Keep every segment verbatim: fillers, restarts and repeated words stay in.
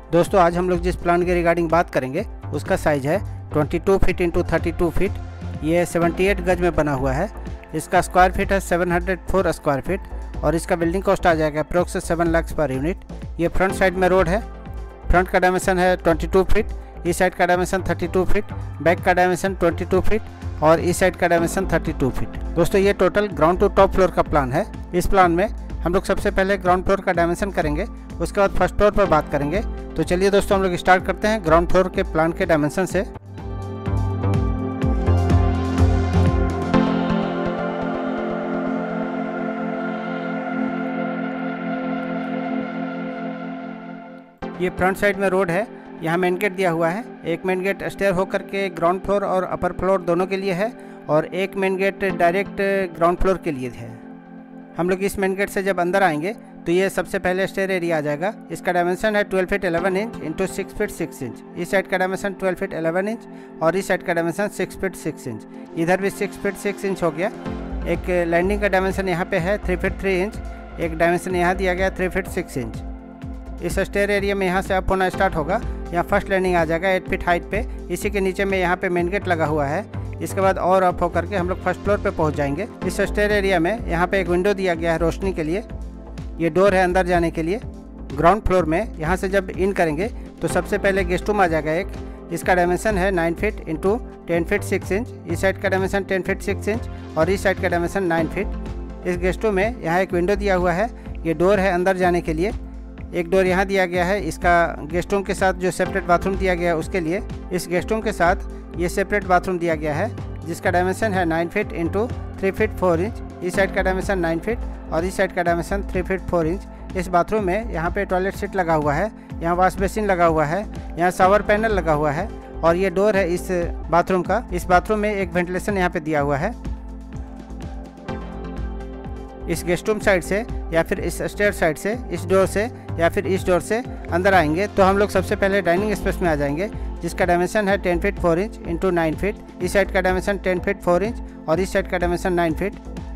दोस्तों आज हम लोग जिस प्लान के रिगार्डिंग बात करेंगे उसका साइज़ है बाईस feet into thirty two feet. ये अठहत्तर गज में बना हुआ है। इसका स्क्वायर फीट है सात सौ चार स्क्वायर फीट और इसका बिल्डिंग कॉस्ट आ जाएगा अप्रोक्स सात लाख पर यूनिट। ये फ्रंट साइड में रोड है। फ्रंट का डायमेंशन है बाईस फीट, इस साइड का डायमेंशन बत्तीस फीट, बैक का डायमेंशन बाईस फीट और इस साइड का डायमेंशन बत्तीस फीट। दोस्तों ये total ground to top floor का प्लान है। इस प्लान में हम लोग सबसे पहले ग्राउंड फ्लोर का डायमेंशन करेंगे, उसके बाद फर्स्ट फ्लोर पर बात करेंगे। तो चलिए दोस्तों हम लोग स्टार्ट करते हैं ग्राउंड फ्लोर के प्लान के डायमेंशन से। ये फ्रंट साइड में रोड है। यहाँ मेन गेट दिया हुआ है। एक मेन गेट स्टेयर होकर के ग्राउंड फ्लोर और अपर फ्लोर दोनों के लिए है और एक main gate direct ground floor के लिए है। हम लोग इस मेन गेट से जब अंदर आएंगे तो ये सबसे पहले स्टेयर एरिया आ जाएगा। इसका डायमेंशन है बारह फीट ग्यारह inch into six feet six inch. इस साइड का डायमेंशन बारह फीट ग्यारह इंच और इस साइड का डायमेंशन छह फीट छह इंच। इधर भी छह फीट छह इंच हो गया। एक लैंडिंग का डायमेंशन यहाँ पे है तीन फीट तीन इंच। एक डायमेंशन यहाँ दिया गया तीन फीट छह इंच। इस स्टेयर एरिया में यहाँ से अप होना स्टार्ट होगा। यहाँ फर्स्ट लैंडिंग आ जाएगा आठ फीट हाइट पे। इसी के नीचे में यहाँ पे मेन गेट लगा हुआ है। इसके बाद और अप होकर के हम लोग फर्स्ट फ्लोर पे पहुँच जाएंगे। इस स्टेयर एरिया में यहाँ पे एक विंडो दिया गया है रोशनी के लिए। ये डोर है अंदर जाने के लिए। ग्राउंड फ्लोर में यहाँ से जब इन करेंगे तो सबसे पहले गेस्ट रूम आ जाएगा एक। इसका डायमेंशन है nine feet into ten feet six inch. इस साइड का dimension ten feet six inch और इस साइड का डायमेंशन नाइन फीट। इस गेस्ट रूम में यहाँ एक विंडो दिया हुआ है। ये डोर है अंदर जाने के लिए। एक डोर यहाँ दिया गया है। इसका गेस्ट रूम के साथ जो सेपरेट बाथरूम दिया गया है उसके लिए। इस गेस्ट रूम के साथ ये सेपरेट बाथरूम दिया गया है जिसका डायमेंशन है nine feet into three feet four inch. इस साइड का डायमेंशन नाइन फीट और इस साइड का dimension three feet four inch. इस बाथरूम में यहाँ पे टॉयलेट सीट लगा हुआ है। यहाँ वॉश बेसिन लगा हुआ है। यहाँ शावर पैनल लगा हुआ है और ये डोर है इस बाथरूम का। इस बाथरूम में एक वेंटिलेशन यहाँ पे दिया हुआ है। इस गेस्ट रूम साइड से या फिर इस स्टेयर साइड से, इस डोर से या फिर इस डोर से अंदर आएंगे तो हम लोग सबसे पहले डाइनिंग स्पेस में आ जाएंगे जिसका डायमेंशन है ten feet four inch into nine feet. इस साइड का dimension ten feet four inch और इस साइड का डायमेंशन नाइन फीट।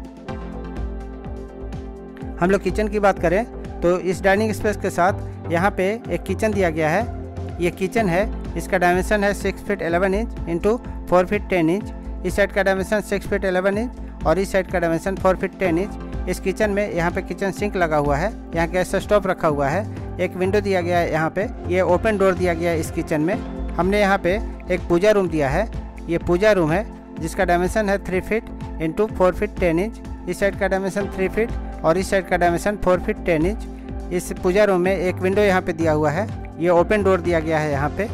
हम लोग किचन की बात करें तो इस डाइनिंग स्पेस के साथ यहाँ पे एक किचन दिया गया है। ये किचन है। इसका डायमेंशन है six feet eleven inch into four feet ten inch. इस साइड का dimension six feet eleven inch और इस साइड का dimension four feet ten inch. इस किचन में यहाँ पे किचन सिंक लगा हुआ है। यहाँ गैस स्टोव रखा हुआ है। एक विंडो दिया गया है यहाँ पे। ये ओपन डोर दिया गया है इस किचन में। हमने यहाँ पे एक पूजा रूम दिया है। ये पूजा रूम है जिसका डायमेंशन है three feet into four feet ten inch. इस साइड का डायमेंशन थ्री फीट और इस साइड का dimension four feet ten inch. इस पूजा रूम में एक विंडो यहाँ पे दिया हुआ है। ये ओपन डोर दिया गया है यहाँ पे।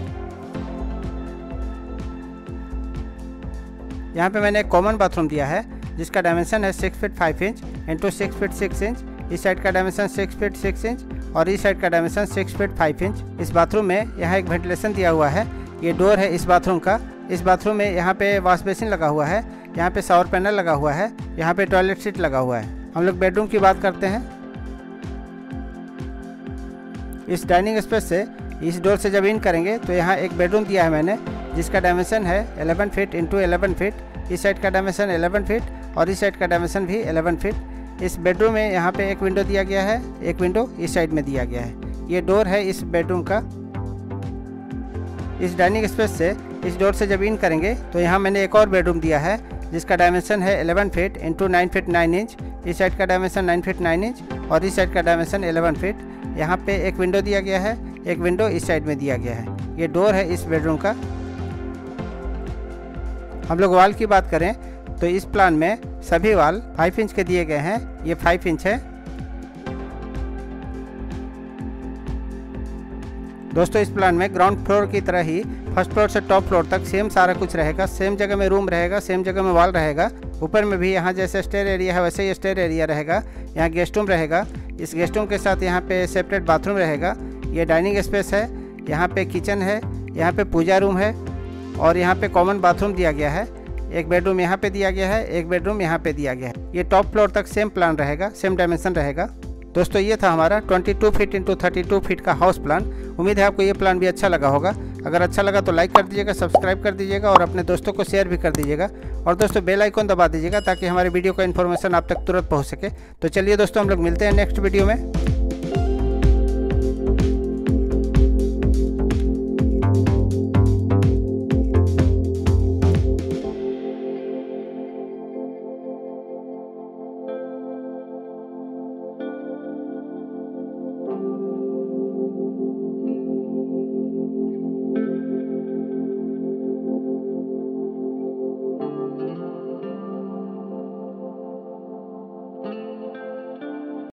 यहाँ पे मैंने एक कॉमन बाथरूम दिया है जिसका डायमेंशन है six feet five inch into six feet six inch. इस साइड का dimension six feet six inch और इस साइड का dimension six feet five inch. इस बाथरूम में यहाँ एक वेंटिलेशन दिया हुआ है। ये डोर है इस बाथरूम का। इस बाथरूम में यहाँ पे वॉश बेसिन लगा हुआ है। यहाँ पे शावर पैनल लगा हुआ है। यहाँ पे टॉयलेट सीट लगा हुआ है। हम लोग बेडरूम की बात करते हैं। इस डाइनिंग स्पेस से इस डोर से जब इन करेंगे तो यहाँ एक बेडरूम दिया है मैंने जिसका डायमेंशन है eleven feet into eleven feet. इस साइड का डायमेंशन एलेवन फीट और इस साइड का डायमेंशन भी एलेवन फीट। इस बेडरूम में यहाँ पे एक विंडो दिया गया है। एक विंडो इस साइड में दिया गया है। ये डोर है इस बेडरूम का। इस डाइनिंग स्पेस से इस डोर से जब इन करेंगे तो यहाँ मैंने एक और बेडरूम दिया है जिसका डायमेंशन है eleven feet into nine feet nine inch. इस साइड का dimension nine feet nine inch और इस साइड का डायमेंशन एलेवन फीट। यहाँ पे एक विंडो दिया गया है। एक विंडो इस साइड में दिया गया है। ये डोर है इस बेडरूम का। हम लोग वॉल की बात करें तो इस प्लान में सभी वॉल फाइव इंच के दिए गए हैं। ये फाइव इंच है। दोस्तों इस प्लान में ग्राउंड फ्लोर की तरह ही फर्स्ट फ्लोर से टॉप फ्लोर तक सेम सारा कुछ रहेगा। सेम जगह में रूम रहेगा, सेम जगह में वॉल रहेगा। ऊपर में भी यहाँ जैसे स्टेयर एरिया है वैसे ही स्टेयर एरिया रहेगा। यहाँ गेस्ट रूम रहेगा। इस गेस्ट रूम के साथ यहाँ पे सेपरेट बाथरूम रहेगा। ये डाइनिंग स्पेस है। यहाँ पे किचन है। यहाँ पे पूजा रूम है और यहाँ पे कॉमन बाथरूम दिया गया है। एक बेडरूम यहाँ पे दिया गया है। एक बेडरूम यहाँ पे दिया गया है। ये टॉप फ्लोर तक सेम प्लान रहेगा, सेम डायमेंशन रहेगा। दोस्तों ये था हमारा बाईस feet into thirty two feet का हाउस प्लान। उम्मीद है आपको ये प्लान भी अच्छा लगा होगा। अगर अच्छा लगा तो लाइक कर दीजिएगा, सब्सक्राइब कर दीजिएगा और अपने दोस्तों को शेयर भी कर दीजिएगा। और दोस्तों बेल आइकन दबा दीजिएगा ताकि हमारे वीडियो का इन्फॉर्मेशन आप तक तुरंत पहुँच सके। तो चलिए दोस्तों हम लोग मिलते हैं नेक्स्ट वीडियो में।